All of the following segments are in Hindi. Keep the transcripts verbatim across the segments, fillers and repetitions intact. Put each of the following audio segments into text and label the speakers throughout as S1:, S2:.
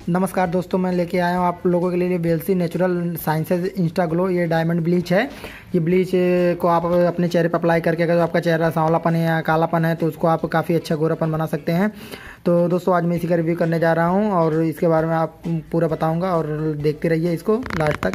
S1: नमस्कार दोस्तों, मैं लेके आया हूँ आप लोगों के लिए VLC natural sciences insta glow. ये डायमंड ब्लीच है। ये ब्लीच को आप अपने चेहरे पर अप्लाई करके अगर आपका चेहरा सांवलापन है या कालापन है तो उसको आप काफ़ी अच्छा गोरापन बना सकते हैं। तो दोस्तों आज मैं इसी का रिव्यू करने जा रहा हूँ और इसके बारे में आप पूरा बताऊँगा और देखते रहिए इसको लास्ट तक।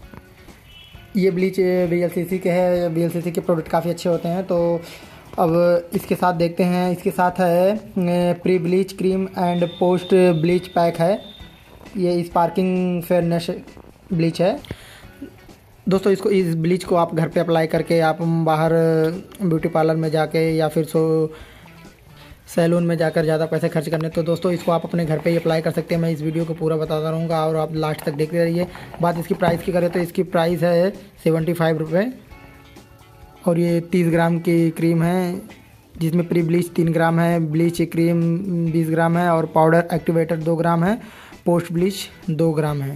S1: ये ब्लीच वीएलसीसी के है। वीएलसीसी के प्रोडक्ट काफ़ी अच्छे होते हैं। तो अब इसके साथ देखते हैं। इसके साथ है pre bleach cream and post bleach pack है। ये स्पार्किंग फेयरनेस ब्लीच है। दोस्तों इसको इस ब्लीच को आप घर पे अप्लाई करके आप बाहर ब्यूटी पार्लर में जाके या फिर सो सैलून में जाकर ज़्यादा पैसे खर्च करने, तो दोस्तों इसको आप अपने घर पे ही अप्लाई कर सकते हैं। मैं इस वीडियो को पूरा बताता रहूँगा और आप लास्ट तक देखते रहिए। बात इसकी प्राइस की करें तो इसकी प्राइस है सेवेंटी फाइव रुपये और ये तीस ग्राम की क्रीम है, जिसमें प्री ब्लीच तीन ग्राम है, ब्लीच क्रीम बीस ग्राम है और पाउडर एक्टिवेटर दो ग्राम है, पोस्ट ब्लीच दो ग्राम है।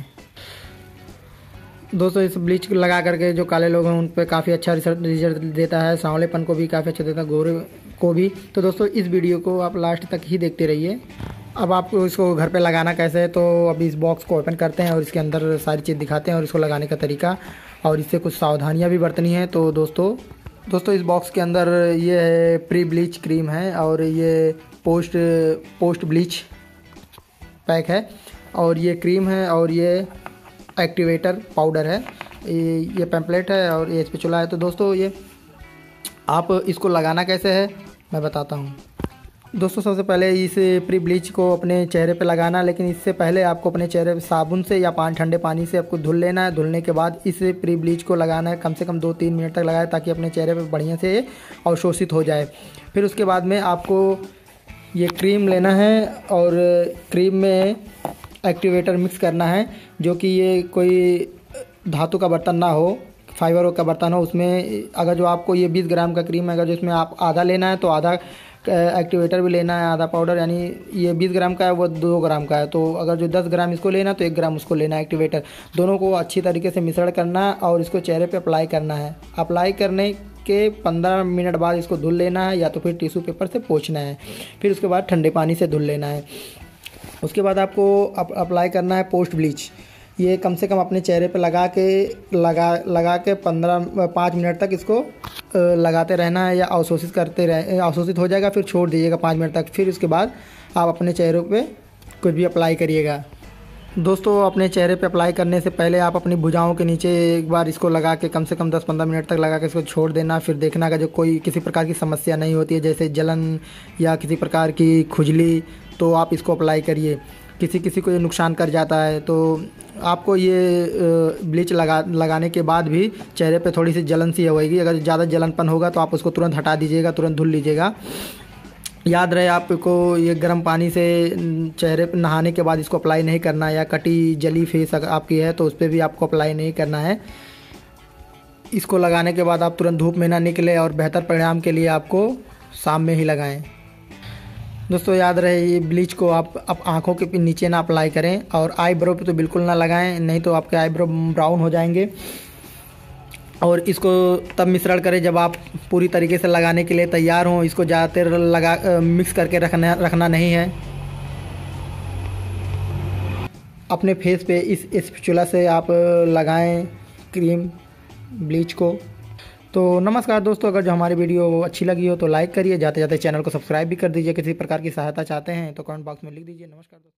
S1: दोस्तों इस ब्लीच लगा करके जो काले लोग हैं उन पर काफ़ी अच्छा रिजल्ट देता है, सांवलेपन को भी काफ़ी अच्छा देता है, गोरे को भी। तो दोस्तों इस वीडियो को आप लास्ट तक ही देखते रहिए। अब आपको इसको घर पे लगाना कैसे है, तो अभी इस बॉक्स को ओपन करते हैं और इसके अंदर सारी चीज़ दिखाते हैं और इसको लगाने का तरीका और इससे कुछ सावधानियाँ भी बरतनी है। तो दोस्तों दोस्तों इस बॉक्स के अंदर ये है प्री ब्लीच क्रीम है और ये पोस्ट पोस्ट ब्लीच पैक है और ये क्रीम है और ये एक्टिवेटर पाउडर है। ये ये पैम्पलेट है और ये स्पैचुला है। तो दोस्तों ये आप इसको लगाना कैसे है मैं बताता हूँ। दोस्तों सबसे पहले इस प्री ब्लीच को अपने चेहरे पे लगाना, लेकिन इससे पहले आपको अपने चेहरे पे साबुन से या पानी ठंडे पानी से आपको धुल लेना है। धुलने के बाद इस प्री ब्लीच को लगाना है, कम से कम दो तीन मिनट तक लगाए ताकि अपने चेहरे पे बढ़िया से अवशोषित हो जाए। फिर उसके बाद में आपको ये क्रीम लेना है और क्रीम में एक्टिवेटर मिक्स करना है, जो कि ये कोई धातु का बर्तन ना हो, फाइबर का बर्तन हो। उसमें अगर जो आपको ये बीस ग्राम का क्रीम है, अगर जिसमें आप आधा लेना है तो आधा एक्टिवेटर भी लेना है, आधा पाउडर, यानी ये बीस ग्राम का है वो दो ग्राम का है। तो अगर जो दस ग्राम इसको लेना तो एक ग्राम उसको लेना है एक्टिवेटर। दोनों को अच्छी तरीके से मिश्रण करना है और इसको चेहरे पे अप्लाई करना है। अप्लाई करने के पंद्रह मिनट बाद इसको धुल लेना है या तो फिर टिश्यू पेपर से पोंछना है। फिर उसके बाद ठंडे पानी से धुल लेना है। उसके बाद आपको अप, अप्लाई करना है पोस्ट ब्लीच। ये कम से कम अपने चेहरे पे लगा के लगा लगा के पंद्रह पाँच मिनट तक इसको लगाते रहना है या अवशोषित करते रह अवशोषित हो जाएगा, फिर छोड़ दीजिएगा पाँच मिनट तक। फिर उसके बाद आप अपने चेहरे पे कुछ भी अप्लाई करिएगा। दोस्तों अपने चेहरे पे अप्लाई करने से पहले आप अपनी भुजाओं के नीचे एक बार इसको लगा के कम से कम दस पंद्रह मिनट तक लगा के इसको छोड़ देना। फिर देखना अगर जो कोई किसी प्रकार की समस्या नहीं होती है, जैसे जलन या किसी प्रकार की खुजली, तो आप इसको अप्लाई करिए। किसी किसी को ये नुकसान कर जाता है। तो आपको ये ब्लीच लगा लगाने के बाद भी चेहरे पे थोड़ी सी जलन सी होएगी। अगर ज़्यादा जलनपन होगा तो आप उसको तुरंत हटा दीजिएगा, तुरंत धुल लीजिएगा। याद रहे आपको ये गर्म पानी से चेहरे पे नहाने के बाद इसको अप्लाई नहीं करना है, या कटी जली फेस अगर आपकी है तो उस पर भी आपको अप्लाई नहीं करना है। इसको लगाने के बाद आप तुरंत धूप में ना निकले और बेहतर परिणाम के लिए आपको शाम में ही लगाएं। दोस्तों याद रहे ये ब्लीच को आप आप आँखों के नीचे ना अप्लाई करें और आईब्रो पे तो बिल्कुल ना लगाएं, नहीं तो आपके आईब्रो ब्राउन हो जाएंगे। और इसको तब मिश्रण करें जब आप पूरी तरीके से लगाने के लिए तैयार हों। इसको ज़्यादा देर लगा मिक्स करके रखना रखना नहीं है। अपने फेस पे इस स्पैचुला से आप लगाएं क्रीम ब्लीच को। तो नमस्कार दोस्तों, अगर जो हमारी वीडियो अच्छी लगी हो तो लाइक करिए, जाते जाते चैनल को सब्सक्राइब भी कर दीजिए। किसी प्रकार की सहायता चाहते हैं तो कमेंट बॉक्स में लिख दीजिए। नमस्कार दोस्तों।